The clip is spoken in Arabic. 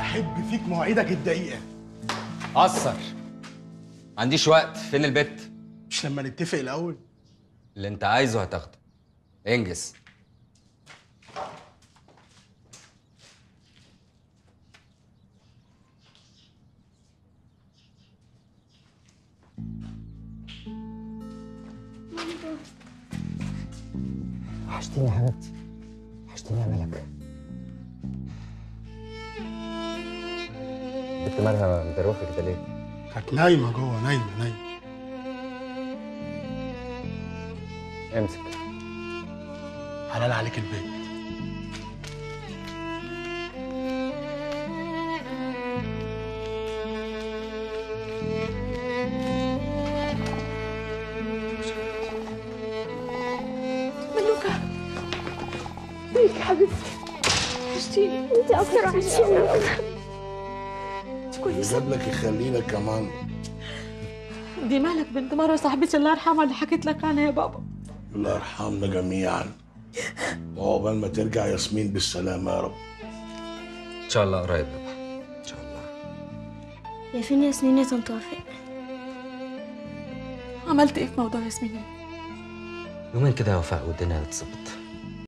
احب فيك مواعيدك الدقيقه. قصر، ما عنديش وقت. فين البت؟ مش لما نتفق الاول؟ اللي انت عايزه هتاخده. انجز. وحشتيني يا حبيبتي، وحشتيني يا ملك. البت مالها مدروخه كده ليه؟ كانت نايمه جوه، نايمه. امسك. حلال عليك البيت. ملوكة ازيك يا حبيبتي؟ وحشتيني. انت اكتر وحشتيني. انت كويسة؟ جاب لك يخلينا كمان. دي مالك بنت مرة صاحبتي الله يرحمها اللي حكيت لك عنها يا بابا. الله يرحمنا جميعا، وعقبال ما ترجع ياسمين بالسلامة يا رب. ان شاء الله قريب بابا، ان شاء الله. يا فين ياسمين يا طنط وفاء؟ عملت ايه في موضوع ياسمين؟ يومين كده يا وفاء والدنيا هتظبط.